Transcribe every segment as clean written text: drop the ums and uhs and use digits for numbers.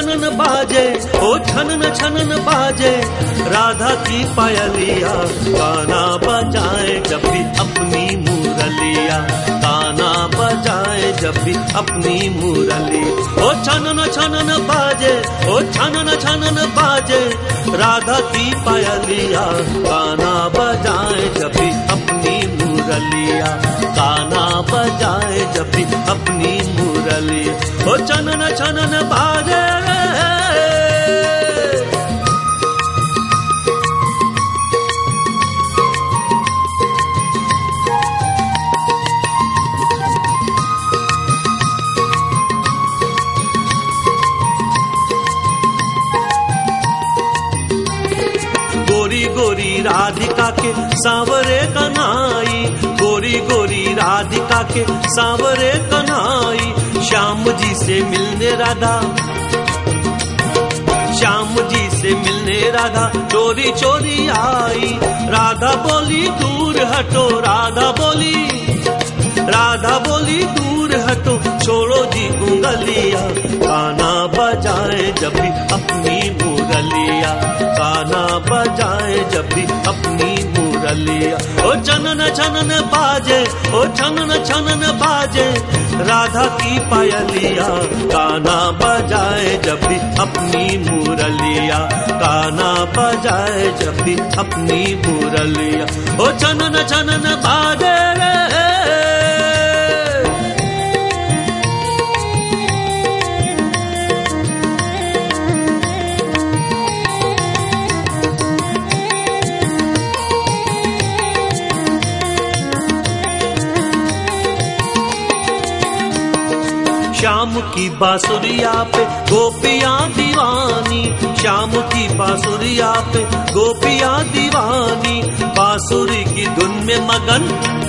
छनन बाजे, ओ छनन छनन बाजे, राधा की पायलिया। गाना बजाए जब भी अपनी मुरलिया, गाना बजाए जब भी अपनी मुरली। ओ छनन छनन बाजे, ओ छनन छनन बाजे, राधा की पायलिया। गाना बजाए जब भी अपनी मुरलिया, गाना बजाए जब भी अपनी मुरली। ओ छनन छनन बाजे। गोरी गोरी राधिका के सांवरे कन्हई, गोरी गोरी राधिका के सांवरे कन्हई। श्याम जी से मिलने राधा, श्याम जी से मिलने राधा चोरी चोरी आई। राधा बोली दूर हटो, राधा बोली, राधा बोली दूर हटो, छोड़ो जी उंगलिया। गाना बजाए जब भी अपनी मुरलिया, गाना बजाए जब भी अपनी मुरलिया। ओ छनन छनन बाजे, ओ छनन छनन बाजे, राधा की पायलिया। गाना बजाए जब भी अपनी मुरलिया, गाना बजाए जब भी अपनी मुरलिया। ओ छनन छनन बाजे रे। श्याम की बांसुरिया पे गोपियां दीवानी, श्याम की बांसुरिया पे गोपियां दीवानी। बांसुरी की धुन में मगन,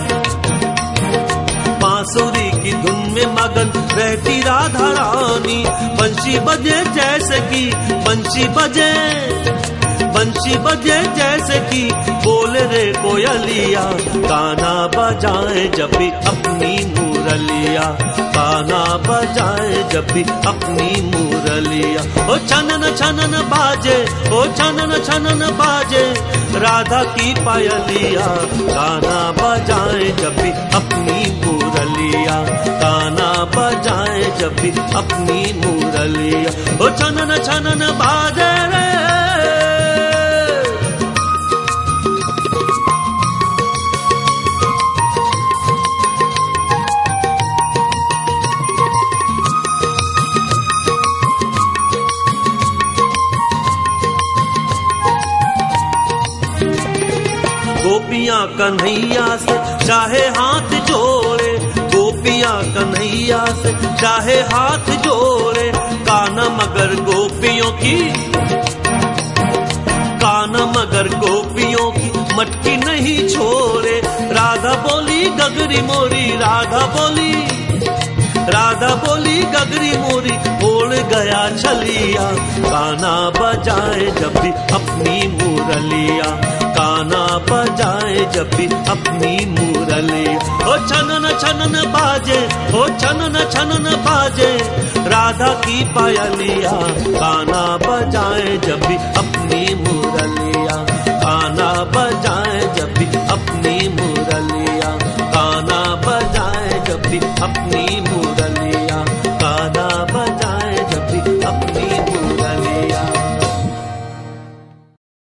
बांसुरी की धुन में मगन रहती राधा रानी। बंशी बजे जैसे की, बंशी बजे, बंशी बजे जैसे की बोले रे कोयलिया। गाना बजाए जब भी अपनी मुरलिया, गाना बजाए जब भी अपनी मुरलिया। ओ छनन छनन बाजे, ओ छनन छनन बाजे, राधा की पायलिया। गाना बजाए जब भी अपनी मुरलिया, गाना बजाए जब भी अपनी मुरलिया। ओ छनन छनन बाजे रे। गोपियां कन्हैया से चाहे हाथ जोड़े, गोपियां कन्हैया से चाहे हाथ जोड़े। काना मगर गोपियों की, काना मगर गोपियों की मटकी नहीं छोड़े। राधा बोली गगरी मोरी, राधा बोली, राधा बोली गगरी मोरी, ओढ़ गया छलिया। गाना बजाए जब भी अपनी मुरलिया, गाना बजाए जब भी अपनी मुरलिया। ओ छनन छनन बाजे, ओ छनन छनन बाजे, राधा की पायलिया। गाना बजाए जब भी अपनी मुरलिया, गाना बजाए जब भी अपनी मुरलिया, गाना बजाए जब भी अपनी मुरलिया, गाना बजाए